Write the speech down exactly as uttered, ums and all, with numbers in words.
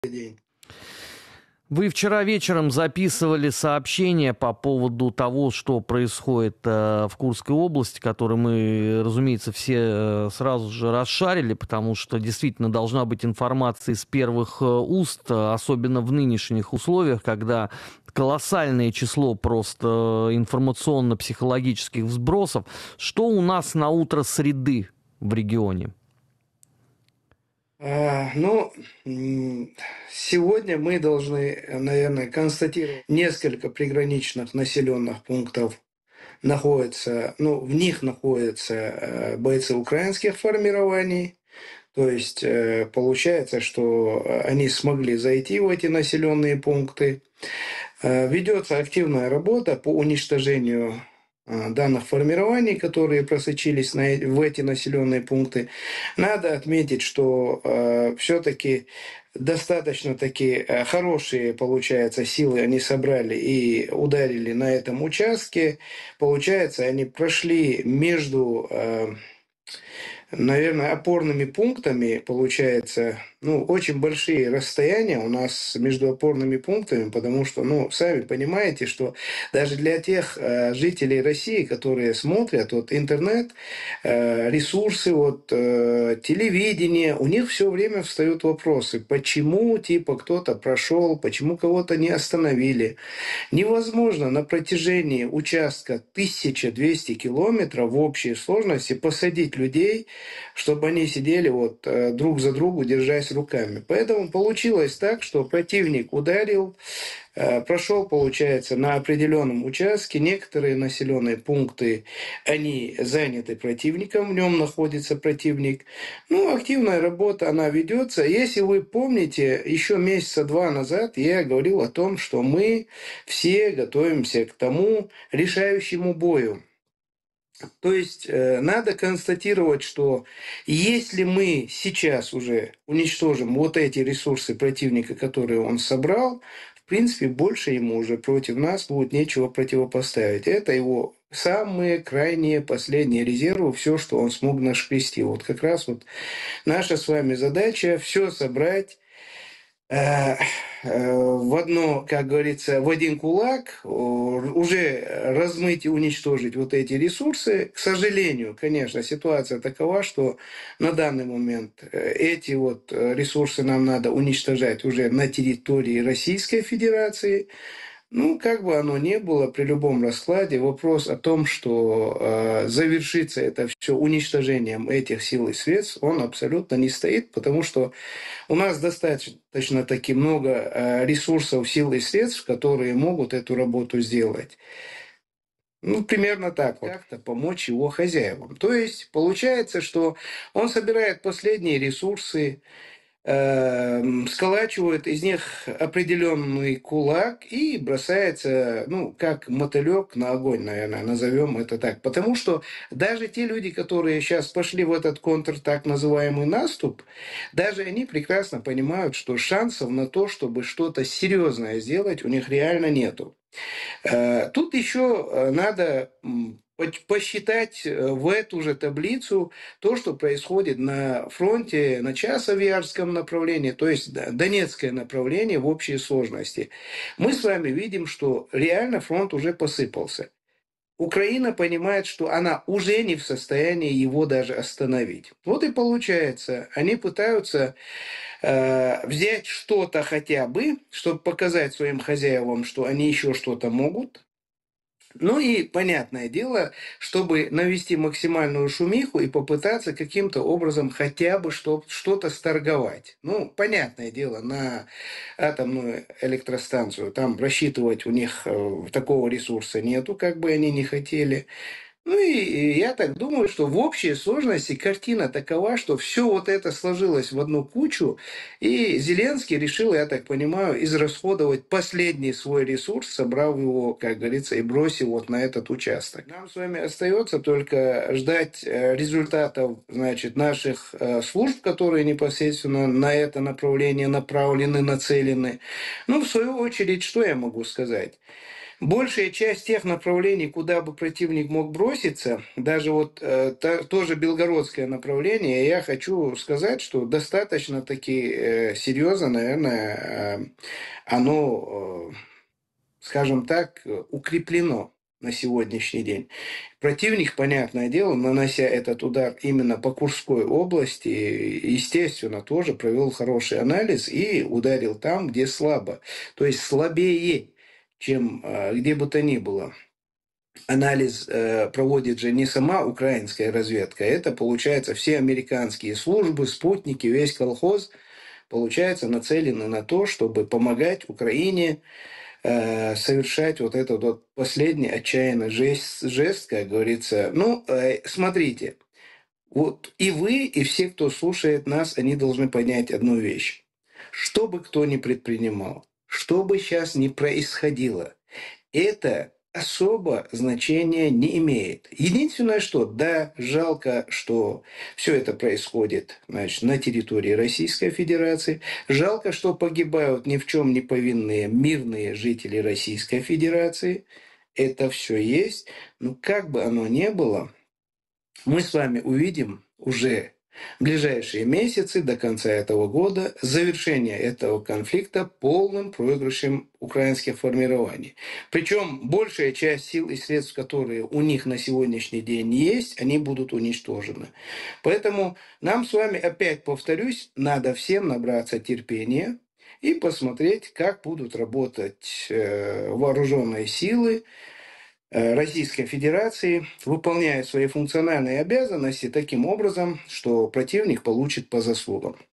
день. Вы вчера вечером записывали сообщение по поводу того, что происходит э, в Курской области, которое мы, разумеется, все э, сразу же расшарили, потому что действительно должна быть информация из первых э, уст, э, особенно в нынешних условиях, когда колоссальное число просто информационно-психологических сбросов. Что у нас на утро среды в регионе? А, ну, м, сегодня мы должны, наверное, констатировать, несколько приграничных населенных пунктов находятся, ну, в них находятся э, бойцы украинских формирований. То есть э, получается, что они смогли зайти в эти населенные пункты. Э, Ведется активная работа по уничтожению э, данных формирований, которые просочились на, э- в эти населенные пункты. Надо отметить, что э, все-таки достаточно такие э, хорошие, получается, силы они собрали и ударили на этом участке. Получается, они прошли между э, наверное, опорными пунктами, получается, ну, очень большие расстояния у нас между опорными пунктами, потому что, ну, сами понимаете, что даже для тех э, жителей России, которые смотрят вот интернет, э, ресурсы, вот э, телевидение, у них все время встают вопросы, почему, типа, кто-то прошел, почему кого-то не остановили. Невозможно на протяжении участка тысяча двести километров в общей сложности посадить людей, чтобы они сидели вот э, друг за другу, держась руками. Поэтому получилось так, что противник ударил, э, прошел, получается, на определенном участке. Некоторые населенные пункты, они заняты противником, в нем находится противник. Ну, активная работа, она ведется. Если вы помните, еще месяца два назад я говорил о том, что мы все готовимся к тому решающему бою. То есть э, надо констатировать, что если мы сейчас уже уничтожим вот эти ресурсы противника, которые он собрал, в принципе, больше ему уже против нас будет нечего противопоставить. Это его самые крайние последние резервы, все, что он смог нашкрести. Вот как раз вот наша с вами задача все собрать э, э, в одно, как говорится, в один кулак, уже размыть и уничтожить вот эти ресурсы. К сожалению, конечно, ситуация такова, что на данный момент э, эти вот э, ресурсы нам надо уничтожать уже на территории Российской Федерации. Ну, как бы оно ни было, при любом раскладе вопрос о том, что э, завершится это все уничтожением этих сил и средств, он абсолютно не стоит, потому что у нас достаточно таки много э, ресурсов, сил и средств, которые могут эту работу сделать. Ну, примерно так вот. Как-то помочь его хозяевам. То есть, получается, что он собирает последние ресурсы, э, сколачивает из них определенный кулак и бросается, ну, как мотылек на огонь, наверное, назовем это так. Потому что даже те люди, которые сейчас пошли в этот контр, так называемый наступ, даже они прекрасно понимают, что шансов на то, чтобы что-то серьезное сделать, у них реально нету. Э, Тут еще э, надо м, поч- посчитать э, в эту же таблицу то, что происходит на фронте, на Часовьярском направлении, то есть да, Донецкое направление в общей сложности. Мы с вами видим, что реально фронт уже посыпался. Украина понимает, что она уже не в состоянии его даже остановить. Вот и получается, они пытаются э, взять что-то хотя бы, чтобы показать своим хозяевам, что они еще что-то могут. Ну и, понятное дело, чтобы навести максимальную шумиху и попытаться каким-то образом хотя бы что- что-то сторговать. Ну, понятное дело, на атомную электростанцию там рассчитывать у них э, такого ресурса нету, как бы они ни хотели. Ну и и я так думаю, что в общей сложности картина такова, что все вот это сложилось в одну кучу, и Зеленский решил, я так понимаю, израсходовать последний свой ресурс, собрав его, как говорится, и бросив вот на этот участок. Нам с вами остается только ждать э, результатов, значит, наших э, служб, которые непосредственно на это направление направлены, нацелены. Ну, в свою очередь, что я могу сказать? Большая часть тех направлений, куда бы противник мог броситься, даже вот э, та, тоже белгородское направление, я хочу сказать, что достаточно таки э, серьезно, наверное, э, оно, э, скажем так, э, укреплено на сегодняшний день. Противник, понятное дело, нанося этот удар именно по Курской области, естественно, тоже провел хороший анализ и ударил там, где слабо. То есть слабее, чем э, где бы то ни было. Анализ э, проводит же не сама украинская разведка, это, получается, все американские службы, спутники, весь колхоз, получается, нацелены на то, чтобы помогать Украине э, совершать вот этот вот последний отчаянный жест, жест как говорится. Ну, э, смотрите, вот и вы, и все, кто слушает нас, они должны понять одну вещь. Что бы кто ни предпринимал, что бы сейчас ни происходило, это особо значения не имеет. Единственное, что, да, жалко, что все это происходит, значит, на территории Российской Федерации. Жалко, что погибают ни в чем не повинные мирные жители Российской Федерации. Это все есть. Но как бы оно ни было, мы с вами увидим уже в ближайшие месяцы до конца этого года завершение этого конфликта полным проигрышем украинских формирований. Причем большая часть сил и средств, которые у них на сегодняшний день есть, они будут уничтожены. Поэтому нам с вами, опять повторюсь, надо всем набраться терпения и посмотреть, как будут работать э, вооруженные силы Российской Федерации, выполняя свои функциональные обязанности таким образом, что противник получит по заслугам.